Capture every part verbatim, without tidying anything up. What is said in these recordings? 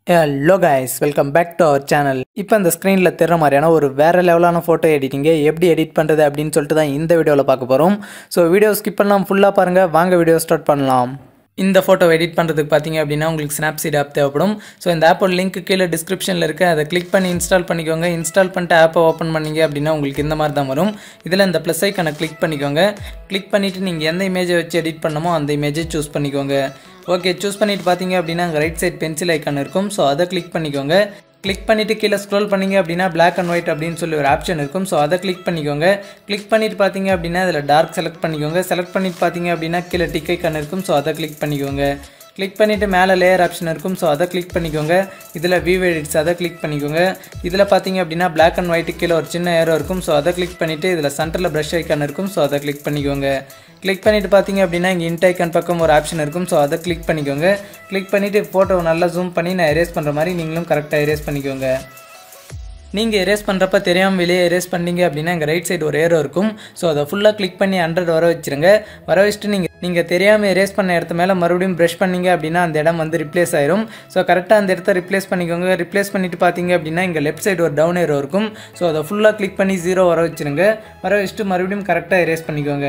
Hello guys, welcome back to our channel. இப்போ அந்த ஸ்க்ரீனில் தெரிற மாதிரியான ஒரு வேறு லெவலான ஃபோட்டோ எடிட்டிங்கை எப்படி எடிட் பண்ணுறது அப்படின்னு சொல்லிட்டு தான் இந்த வீடியோவில் பார்க்க போகிறோம். ஸோ வீடியோ ஸ்கிப் பண்ணலாம், ஃபுல்லாக பாருங்கள். வாங்க வீடியோ ஸ்டார்ட் பண்ணலாம். இந்த ஃபோட்டோ எடிட் பண்ணுறதுக்கு பார்த்தீங்க அப்படின்னா உங்களுக்கு Snapseed ஆப் தேவைப்படும். ஸோ இந்த ஆப்போட லிங்க் கீழே டிஸ்கிரிப்ஷனில் இருக்குது. அதை கிளிக் பண்ணி இன்ஸ்டால் பண்ணிக்கோங்க. இன்ஸ்டால் பண்ணிட்டு ஆப்பை ஓப்பன் பண்ணிங்க அப்படின்னா உங்களுக்கு இந்த மாதிரி தான் வரும். இதில் இந்த ப்ளஸ் ஐக்கனை கிளிக் பண்ணிக்கோங்க. கிளிக் பண்ணிவிட்டு நீங்கள் எந்த இமேஜை வச்சு எடிட் பண்ணமோ அந்த இமேஜை சூஸ் பண்ணிக்கோங்க. ஓகே, சூஸ் பண்ணிவிட்டு பார்த்தீங்க அப்படின்னா அங்கே ரைட் சைட் பென்சில் ஐக்கான் இருக்கும். ஸோ அதை கிளிக் பண்ணிக்கோங்க. கிளிக் பண்ணிவிட்டு கீழே ஸ்க்ரோல் பண்ணிங்க அப்படின்னா பிளாக் அண்ட் ஒயிட் அப்படின்னு சொல்லி ஒரு ஆப்ஷன் இருக்கும். ஸோ அதை கிளிக் பண்ணிக்கோங்க. கிளிக் பண்ணிவிட்டு பார்த்தீங்க அப்படின்னா இதில் டார்க் செலக்ட் பண்ணிக்கோங்க. செலக்ட் பண்ணிவிட்டு பார்த்தீங்க அப்படின்னா கீழே டிக் ஐக்கான் இருக்கும். ஸோ அதை கிளிக் பண்ணிக்கோங்க. கிளிக் பண்ணிவிட்டு மேலே லேயர் ஆப்ஷன் இருக்கும். ஸோ அதை கிளிக் பண்ணிக்கோங்க. இதில் வியூ எடிட்ஸ் அதை கிளிக் பண்ணிக்கோங்க. இதில் பார்த்தீங்க அப்படின்னா பிளாக் அண்ட் ஒயிட்டு கீழே ஒரு சின்ன ஏரோ இருக்கும். ஸோ அதை கிளிக் பண்ணிவிட்டு இதில் சென்டரில் ப்ரஷ் ஐக்கான் இருக்கும். ஸோ அதை கிளிக் பண்ணிக்கோங்க. கிளிக் பண்ணிவிட்டு பார்த்தீங்க அப்படின்னா இங்கே இன்ட் ஐக்கான் பக்கம் ஒரு ஆப்ஷன் இருக்கும். ஸோ அதை கிளிக் பண்ணிக்கோங்க. கிளிக் பண்ணிவிட்டு ஃபோட்டோ நல்லா ஜூம் பண்ணி நான் எரேஸ் பண்ணுற மாதிரி நீங்களும் கரெக்டாக எரேஸ் பண்ணிக்கோங்க. நீங்கள் எரேஸ் பண்ணுறப்ப தெரியாமல் வெளியே எரேஸ் பண்ணிங்க அப்படின்னா இங்கே ரைட் சைடு ஒரு ஏரோ இருக்கும். ஸோ அதை ஃபுல்லாக கிளிக் பண்ணி ஹண்ட்ரட் வர வச்சுருங்க. வர வச்சுட்டு நீங்கள் நீங்கள் தெரியாமல் எரேஸ் பண்ண இடத்து மேலே மறுபடியும் ப்ரஷ் பண்ணிங்க அப்படின்னா அந்த இடம் வந்து ரிப்ளேஸ் ஆயிரும். ஸோ கரெக்டாக அந்த இடத்த ரிப்ளேஸ் பண்ணிக்கோங்க. ரிப்ளேஸ் பண்ணிவிட்டு பார்த்தீங்க அப்படின்னா இங்கே லெஃப்ட் சைடு ஒரு டவுன் ஏரோ இருக்கும். ஸோ அதை ஃபுல்லாக கிளிக் பண்ணி ஜீரோ வர வச்சுருங்க. வர வச்சுட்டு மறுபடியும் கரெக்டாக எரேஸ் பண்ணிக்கோங்க.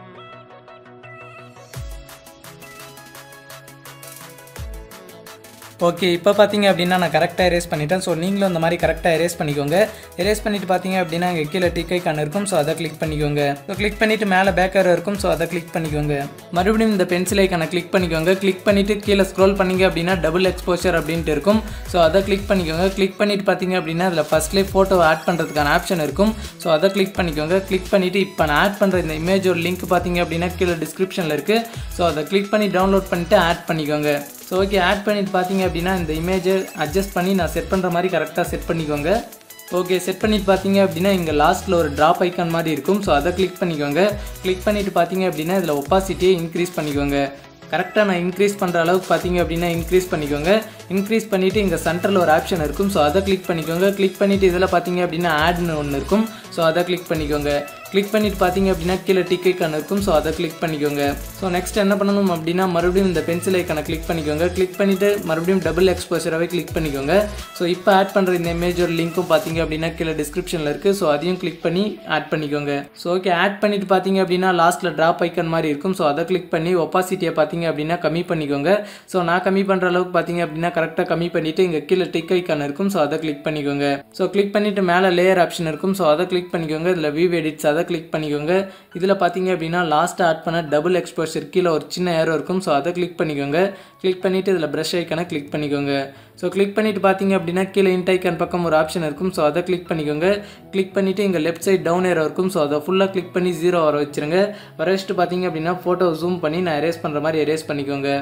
ஓகே, இப்போ பார்த்தீங்க அப்படின்னா நான் கரெக்டாக எரேஸ் பண்ணிட்டேன். ஸோ நீங்களும் அந்த மாதிரி கரெக்டாக எரேஸ் பண்ணிக்கோங்க. எரேஸ் பண்ணிவிட்டு பார்த்தீங்க அப்படின்னா இங்கே கீழே டிக் ஐக்கான் இருக்கும். ஸோ அதை கிளிக் பண்ணிக்கோங்க. ஸோ கிளிக் பண்ணிவிட்டு மேலே பேக் ஏரோ இருக்கும். ஸோ அதை கிளிக் பண்ணிக்கோங்க. மறுபடியும் இந்த பென்சில் ஐக்கானை கிளிக் பண்ணிக்கோங்க. கிளிக் பண்ணிவிட்டு கீழே ஸ்க்ரோல் பண்ணிங்க அப்படின்னா டபுள் எக்ஸ்போஷர் அப்படின்ட்டு இருக்கும். ஸோ அதை கிளிக் பண்ணிக்கோங்க. கிளிக் பண்ணிவிட்டு பார்த்தீங்க அப்படின்னா அதில் ஃபஸ்ட்லேயே ஃபோட்டோ ஆட் பண்ணுறதுக்கான ஆப்ஷன் இருக்கும். ஸோ அதை கிளிக் பண்ணிக்கோங்க. கிளிக் பண்ணிவிட்டு இப்போ நான் ஆட் பண்ணுற இந்த இமேஜோட லிங்க் பார்த்தீங்க அப்படின்னா கீழே டிஸ்கிரிப்ஷனில் இருக்குது. ஸோ அதை கிளிக் பண்ணி டவுன்லோட் பண்ணிவிட்டு ஆட் பண்ணிக்கோங்க. ஸோ ஓகே, ஆட் பண்ணிவிட்டு பார்த்தீங்க அப்படின்னா இந்த இமேஜை அட்ஜஸ்ட் பண்ணி நான் செட் பண்ணுற மாதிரி கரெக்டாக செட் பண்ணிக்கோங்க. ஓகே, செட் பண்ணிவிட்டு பார்த்தீங்க அப்படின்னா இங்கே லாஸ்ட்டில் ஒரு ட்ராப் ஐக்கான் மாதிரி இருக்கும். ஸோ அதை கிளிக் பண்ணிக்கோங்க. கிளிக் பண்ணிவிட்டு பார்த்தீங்க அப்படின்னா இதில் ஒப்பாசிட்டியை இன்க்ரீஸ் பண்ணிக்கோங்க. கரெக்டாக நான் இன்க்ரீஸ் பண்ணுற அளவுக்கு பார்த்தீங்க அப்படின்னா இன்க்ரீஸ் பண்ணிக்கோங்க. இன்க்ரீஸ் பண்ணிவிட்டு இங்கே சென்டரில் ஒரு ஆப்ஷன் இருக்கும். ஸோ அதை கிளிக் பண்ணிக்கோங்க. கிளிக் பண்ணிவிட்டு இதில் பார்த்தீங்க அப்படின்னா ஆட்னு ஒன்று இருக்கும். ஸோ அதை கிளிக் பண்ணிக்கோங்க. கிளிக் பண்ணிவிட்டு பார்த்தீங்க அப்படின்னா கீழே டிக் ஐக்கான் இருக்கும். ஸோ அதை கிளிக் பண்ணிக்கோங்க. ஸோ நெக்ஸ்ட் என்ன பண்ணணும் அப்படின்னா மறுபடியும் இந்த பென்சில் ஐக்கானை கிளிக் பண்ணிக்கோங்க. கிளிக் பண்ணிவிட்டு மறுபடியும் டபுள் எக்ஸ்போஷராகவே கிளிக் பண்ணிக்கோங்க. ஸோ இப்போ ஆட் பண்ணுற இந்த இமேஜோட லிங்க்கும் பார்த்தீங்க அப்படின்னா கீழே டிஸ்கிரிப்ஷனில் இருக்குது. ஸோ அதையும் கிளிக் பண்ணி ஆட் பண்ணிக்கோங்க. ஸோ ஓகே, ஆட் பண்ணிவிட்டு பார்த்தீங்க அப்படின்னா லாஸ்ட்டில் ட்ராப் ஐக்கான் மாதிரி இருக்கும். ஸோ அதை கிளிக் பண்ணி ஒப்பாசிட்டியை பார்த்தீங்க அப்படின்னா கம்மி பண்ணிக்கோங்க. ஸோ நான் கம்மி பண்ணுற அளவுக்கு பார்த்தீங்க அப்படின்னா கரெக்டாக கம்மி பண்ணிவிட்டு இங்கே கீழே டிக் ஐக்கான் இருக்கும். ஸோ அதை கிளிக் பண்ணிக்கோங்க. ஸோ கிளிக் பண்ணிவிட்டு மேலே லேயர் ஆப்ஷன் இருக்கும். ஸோ அதை கிளிக் பண்ணிக்கோங்க. இதில் வியூ எடிட்ஸ் அதை கிளிக் பண்ணிக்கோங்க. இதில் பார்த்தீங்க அப்படின்னா லாஸ்ட்டாக ஆட் பண்ண டபுள் எக்ஸ்போஷர் கீழே ஒரு சின்ன ஏரோ இருக்கும். ஸோ அதை கிளிக் பண்ணிக்கோங்க. கிளிக் பண்ணிவிட்டு இதில் ப்ரஷ் ஐக்கானை கிளிக் பண்ணிக்கோங்க. ஸோ கிளிக் பண்ணிவிட்டு பார்த்தீங்க அப்படின்னா கீழே இன்ட் ஐக்கான் பக்கம் ஒரு ஆப்ஷன் இருக்கும். ஸோ அதை கிளிக் பண்ணிக்கோங்க. கிளிக் பண்ணிவிட்டு இங்கே லெஃப்ட் சைட் டவுன் ஏரோ இருக்கும். ஸோ அதை ஃபுல்லாக கிளிக் பண்ணி ஜீரோ வர வச்சுருங்க. வர வச்சுட்டு பார்த்தீங்க அப்படின்னா ஃபோட்டோ ஜூம் பண்ணி நான் எரேஸ் பண்ணுற மாதிரி எரேஸ் பண்ணிக்கோங்க.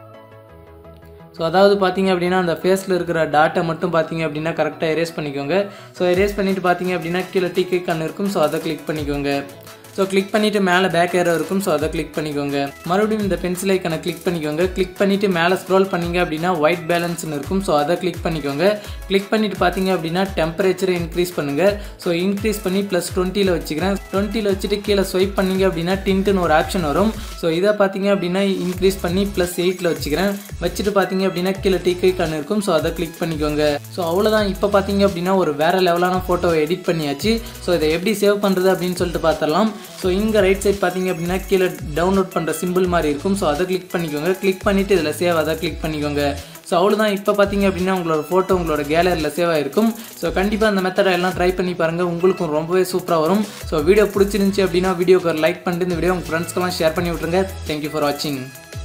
ஸோ அதாவது பார்த்தீங்க அப்படின்னா அந்த ஃபேஸில் இருக்கிற டாட்டை மட்டும் பார்த்தீங்க அப்படின்னா கரெக்டாக எரேஸ் பண்ணிக்கோங்க. ஸோ எரேஸ் பண்ணிவிட்டு பார்த்தீங்க அப்படின்னா கீழே டிக் ஐக்கான் இருக்கும். ஸோ அதை கிளிக் பண்ணிக்கோங்க. ஸோ கிளிக் பண்ணிவிட்டு மேலே பேக் ஏரோ இருக்கும். ஸோ அதை கிளிக் பண்ணிக்கோங்க. மறுபடியும் இந்த பென்சில் ஐக்கானை கிளிக் பண்ணிக்கோங்க. கிளிக் பண்ணிவிட்டு மேலே ஸ்க்ரோல் பண்ணிங்க அப்படின்னா ஒயிட் பேலன்ஸ்னு இருக்கும். ஸோ அதை கிளிக் பண்ணிக்கோங்க. கிளிக் பண்ணிவிட்டு பார்த்தீங்க அப்படின்னா டெம்பரேச்சரை இன்க்ரீஸ் பண்ணுங்கள். ஸோ இன்க்ரீஸ் பண்ணி ப்ளஸ் டுவெண்ட்டியில் வச்சுக்கிறேன். டுவெண்ட்டியில் வச்சுட்டு கீழே ஸ்வைப் பண்ணிங்க அப்படின்னா டின்ட்டுன்னு ஒரு ஆப்ஷன் வரும். ஸோ இதை பார்த்தீங்க அப்படின்னா இன்க்ரீஸ் பண்ணி ப்ளஸ் எயிட்டில் வச்சுக்கிறேன். வச்சுட்டு பார்த்தீங்க அப்படின்னா கீழே டிக் ஐக்கான் இருக்கும். ஸோ அதை கிளிக் பண்ணிக்கோங்க. ஸோ அவ்வளோதான். இப்போ பார்த்தீங்க அப்படின்னா ஒரு வேறு லெவலான ஃபோட்டோவை எடிட் பண்ணியாச்சு. ஸோ இதை எப்படி சேவ் பண்ணுறது அப்படின்னு சொல்லிட்டு பார்த்துடலாம். ஸோ இங்கே ரைட் சைட் பார்த்தீங்க அப்படின்னா கீழே டவுன்லோட் பண்ணுற சிம்பிள் மாதிரி இருக்கும். ஸோ அதை கிளிக் பண்ணிக்கோங்க. கிளிக் பண்ணிவிட்டு இதில் சேவ் அதை கிளிக் பண்ணிக்கோங்க. ஸோ அவ்வளோதான். இப்போ பார்த்தீங்க அப்படின்னா உங்களோட ஃபோட்டோ உங்களோட கேலரியில் சேவ் ஆகிருக்கும். ஸோ கண்டிப்பாக அந்த மெத்தடை எல்லாம் ட்ரை பண்ணி பாருங்கள். உங்களுக்கும் ரொம்பவே சூப்பராக வரும். ஸோ வீடியோ பிடிச்சிருந்துச்சி அப்படின்னா வீடியோக்கு ஒரு லைக் பண்ணிட்டு இந்த வீடியோ உங்கள் ஃப்ரெண்ட்ஸ்க்கெல்லாம் ஷேர் பண்ணி விட்ருங்க. தேங்க்யூ ஃபார் வாட்சிங்.